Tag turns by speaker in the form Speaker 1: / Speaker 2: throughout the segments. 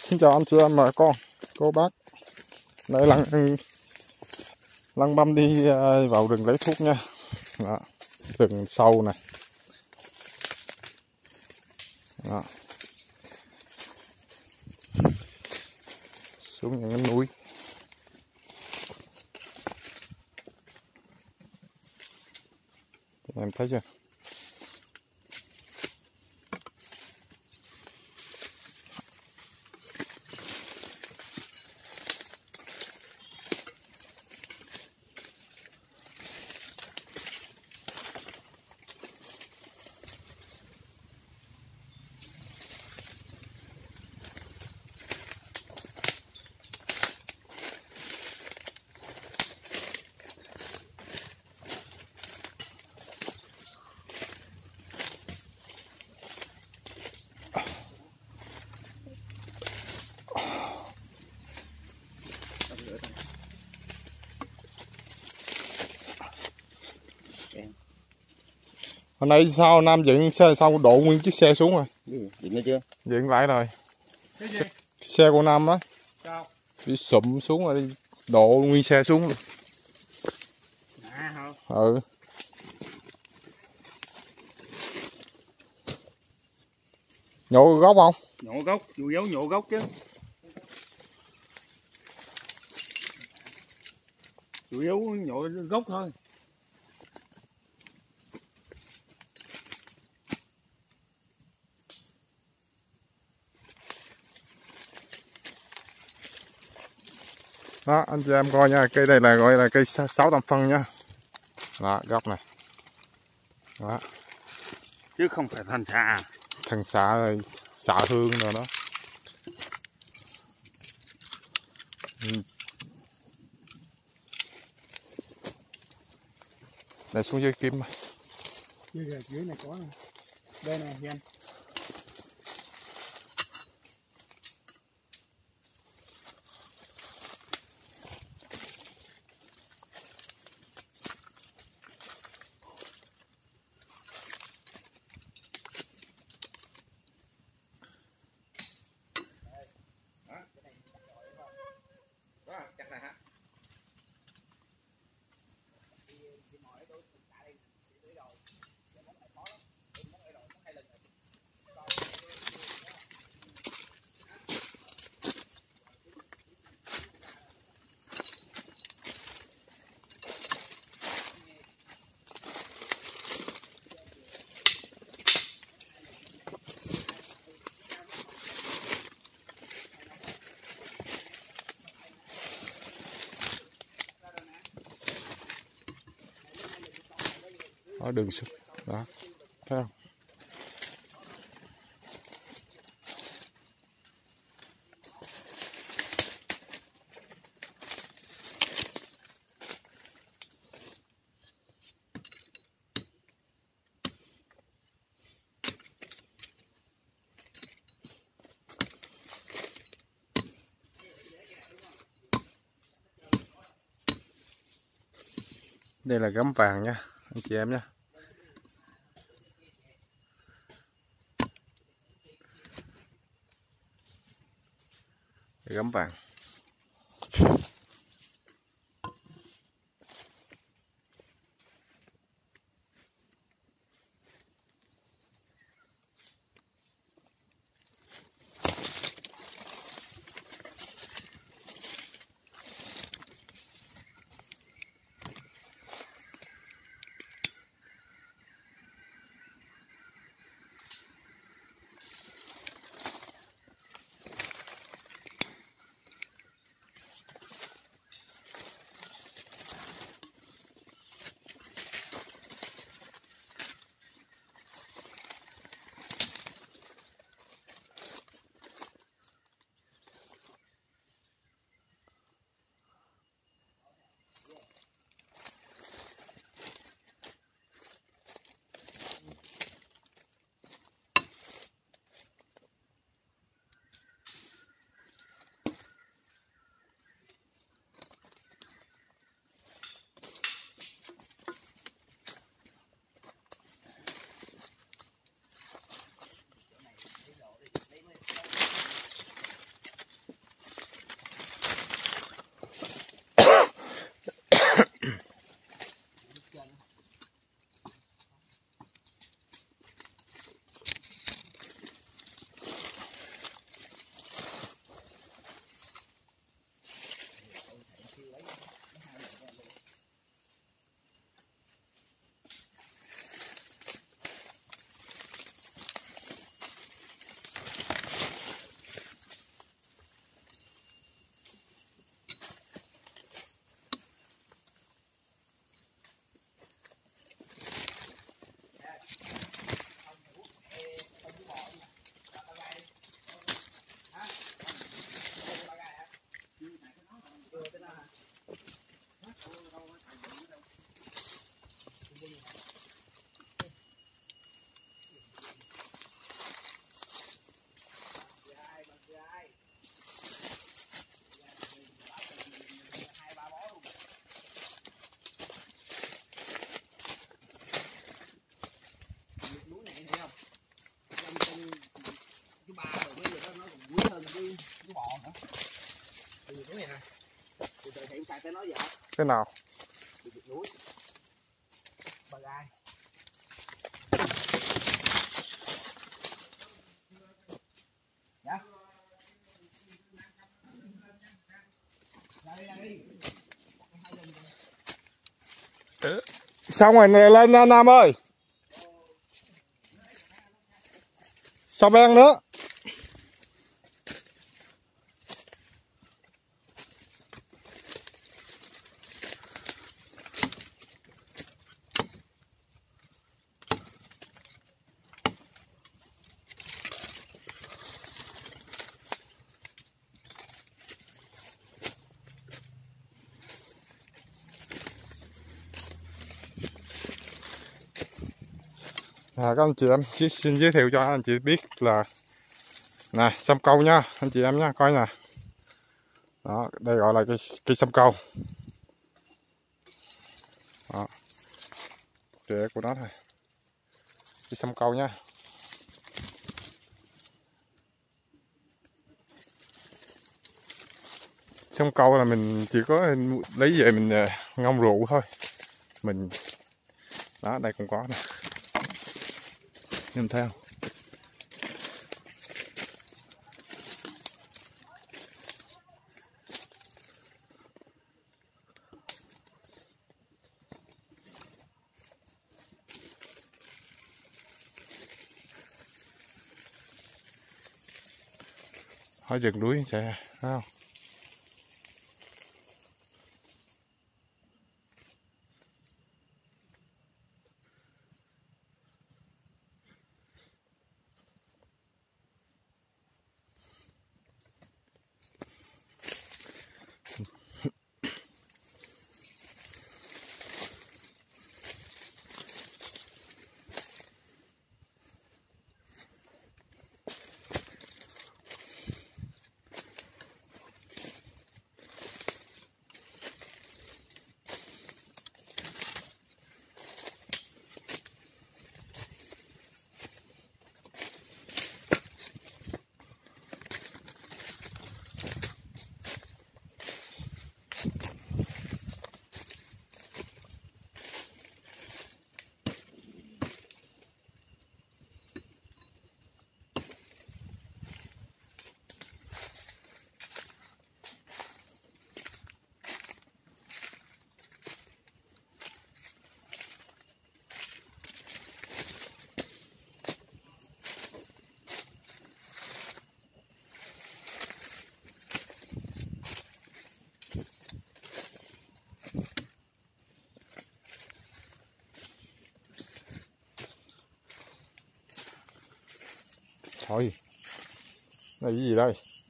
Speaker 1: Xin chào anh chị em bà con, cô bác. Đây là Lăng Băm đi vào rừng lấy thuốc nha. Đó, rừng sâu này. Đó. Xuống những cái núi. Em thấy chưa? Hôm nay sao Nam dựng xe xong đổ nguyên chiếc xe xuống rồi.
Speaker 2: Dựng lại chưa?
Speaker 1: Dựng lại rồi.
Speaker 3: Cái gì?
Speaker 1: Xe của Nam á.
Speaker 3: Sao?
Speaker 1: Đi sụm xuống rồi đi đổ nguyên xe xuống luôn.
Speaker 3: À hả?
Speaker 1: Ừ. Nhổ gốc không?
Speaker 3: Nhổ gốc, chủ yếu nhổ gốc chứ. Chủ yếu nhổ gốc thôi.
Speaker 1: Đó, anh chị em coi nha, cây này là gọi là cây 600 phân nha. Đó, gốc này. Đó.
Speaker 3: Chứ không phải thần xạ.
Speaker 1: Thần xạ rồi, xạ hương rồi đó. Để xuống dưới kiếm mà.
Speaker 3: Dưới này có này. Đây này em.
Speaker 1: Đó, đường xuống. Đó. Thấy không? Đây là gấm vàng nha, anh chị em nha. Gấm vàng.
Speaker 3: cái bò nữa. Đi núi này nè. Từ từ hiện tại tới nói vậy.
Speaker 1: Cái nào?
Speaker 3: Đi núi. Bà gai. Dạ.
Speaker 1: Xong rồi lên Nam ơi. Sao ben nữa. Các anh chị em xin giới thiệu cho anh chị biết là nè sâm câu nha anh chị em nha, coi nè, đó đây gọi là cây sâm câu, đó rễ của nó thôi, cây sâm câu nha. Sâm câu là mình chỉ có lấy về mình ngâm rượu thôi, mình đó đây cũng có nè, nhìn thấy không? Ở rừng núi sẽ thấy không? Thôi, này cái gì đây?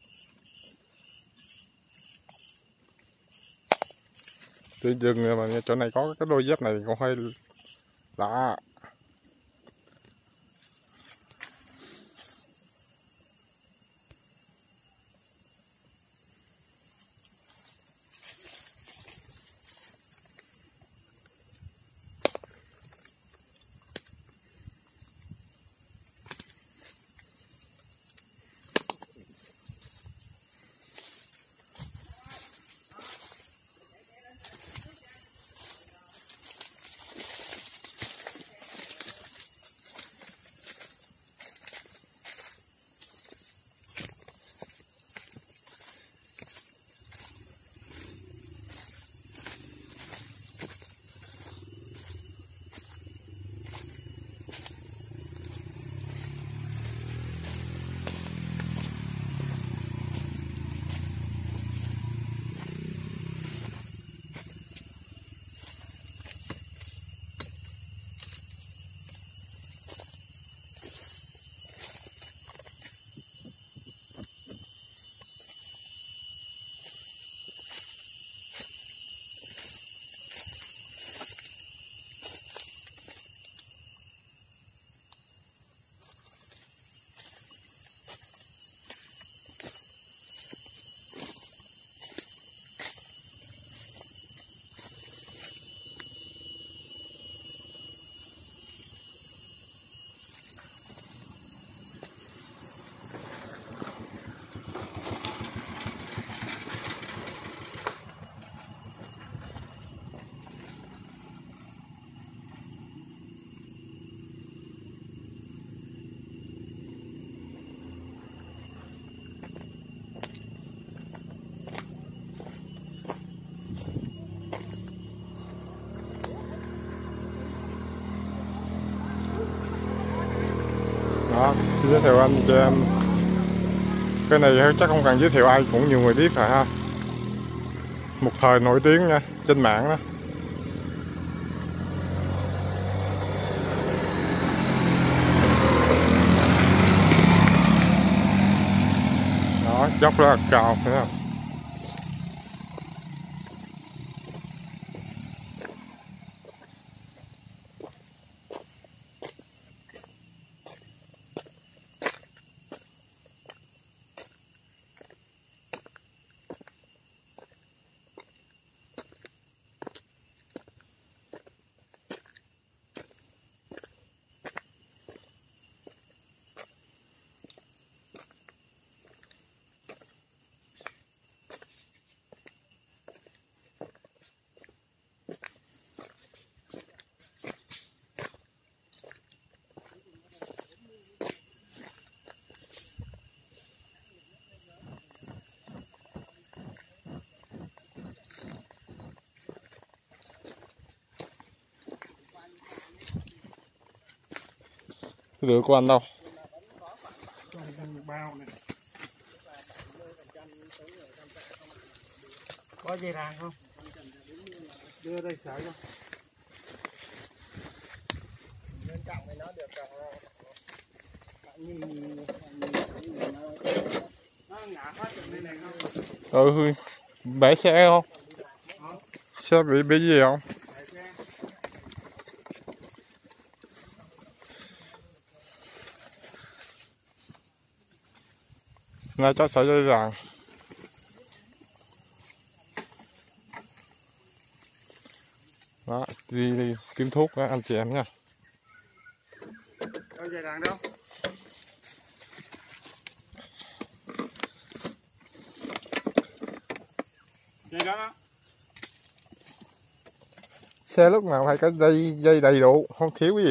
Speaker 1: Tự dưng mà chỗ này có cái đôi dép này còn hơi lạ. Đó, xin giới thiệu anh chị em. Cái này chắc không cần giới thiệu, ai cũng nhiều người biết rồi ha. Một thời nổi tiếng nha, trên mạng đó. Đó, dốc rất là cao, thấy không? Cái lửa của anh đâu?
Speaker 3: Có dây ràng không? Đưa đây sợi không? Bên trọng này nó được nó ngã phát từ bên này không?
Speaker 1: Bể xe không? Xe bị gì không? Này cho sợi dây ràng. Đó, đi kiếm thuốc đó anh chị em nha.
Speaker 3: Đâu dây ràng đâu? Dây đó đó.
Speaker 1: Xe lúc nào phải có dây đầy đủ, không thiếu cái gì.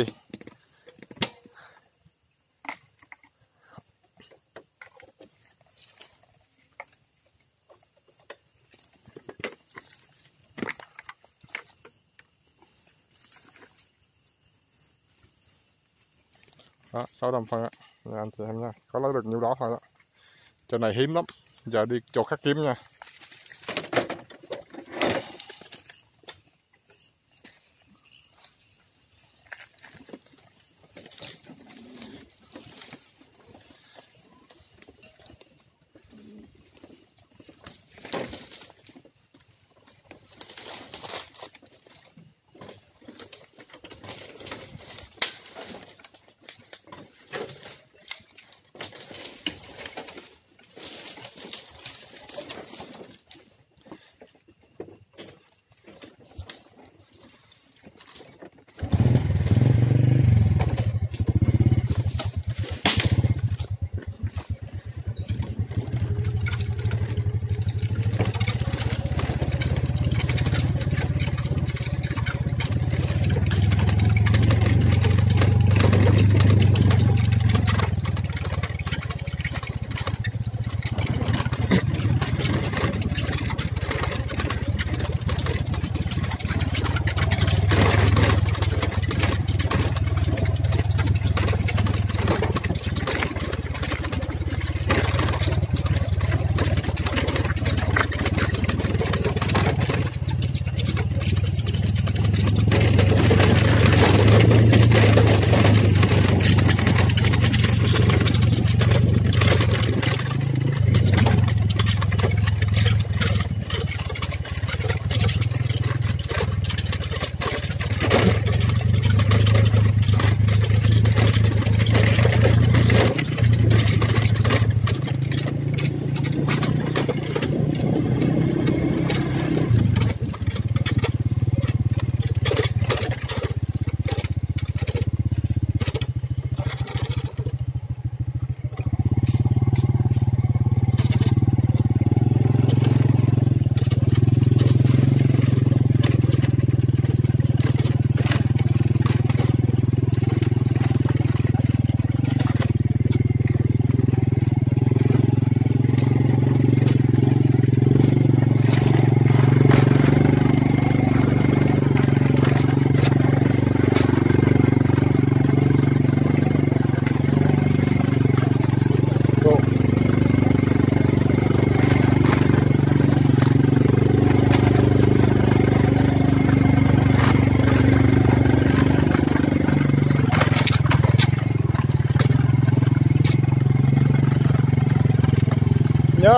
Speaker 1: Đó, 600 phân á, anh chị em nha, có lấy được nhiêu đó thôi đó. Chỗ này hiếm lắm, giờ đi chỗ khác kiếm nha.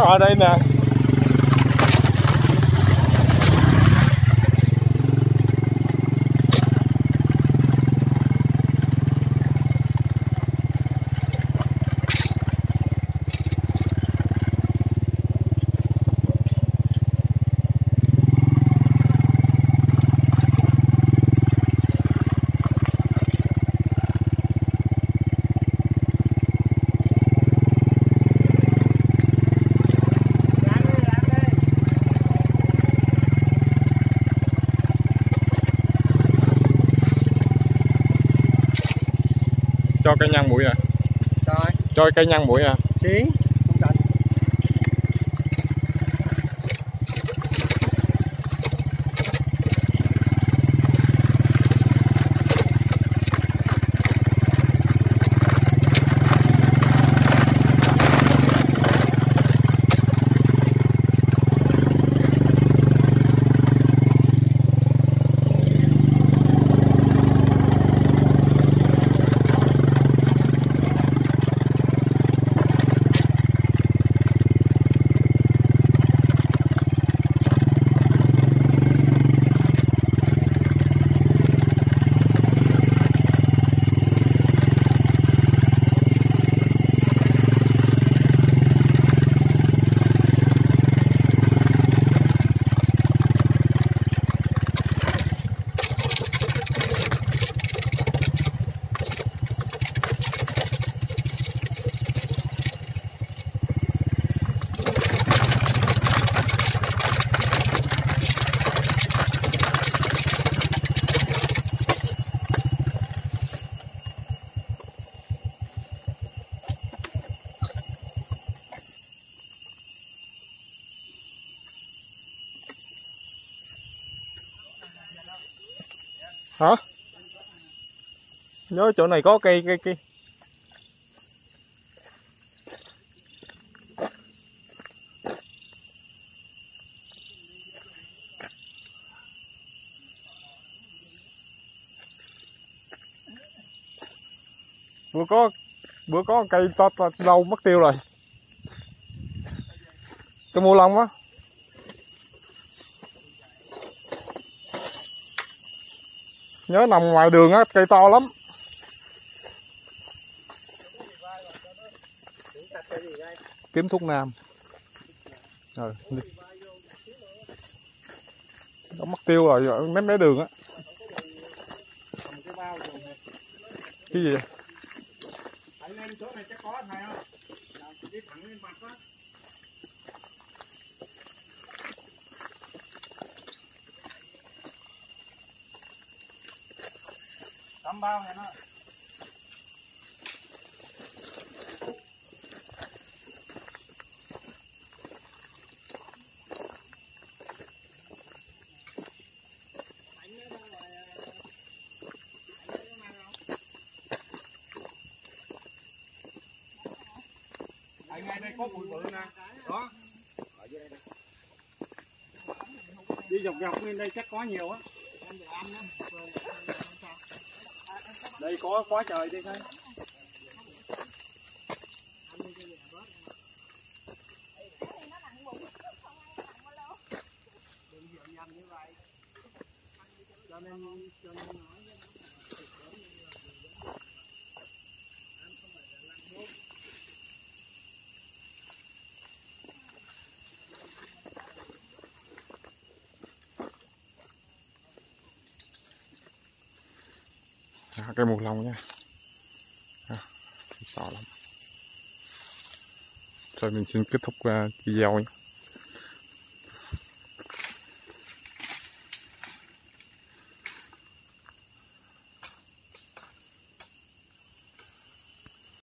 Speaker 1: ở đây nè. Cho cây nhang mũi à?
Speaker 3: Rồi.
Speaker 1: Cho cây nhang mũi à?
Speaker 3: Chí. Không cần.
Speaker 1: Hả? Nhớ chỗ này có cây. Bữa có cây to lâu mất tiêu rồi. Tôi mua lông á. Nhớ nằm ngoài đường á, cây to lắm. Kiếm thuốc nam. Rồi, đi. Nó mất tiêu rồi, mé đường á. Cái gì vậy?
Speaker 3: Lên chỗ này chắc có thầy không? Đi thẳng lên mặt á. Tắm bao này nó. Ngay đây có bụi bự nè. Đó. Đi dọc dọc lên đây chắc có nhiều á. Đây có quá trời đi thôi.
Speaker 1: Cây mùa lòng nha. Sợ lắm. Rồi mình xin kết thúc video nhé.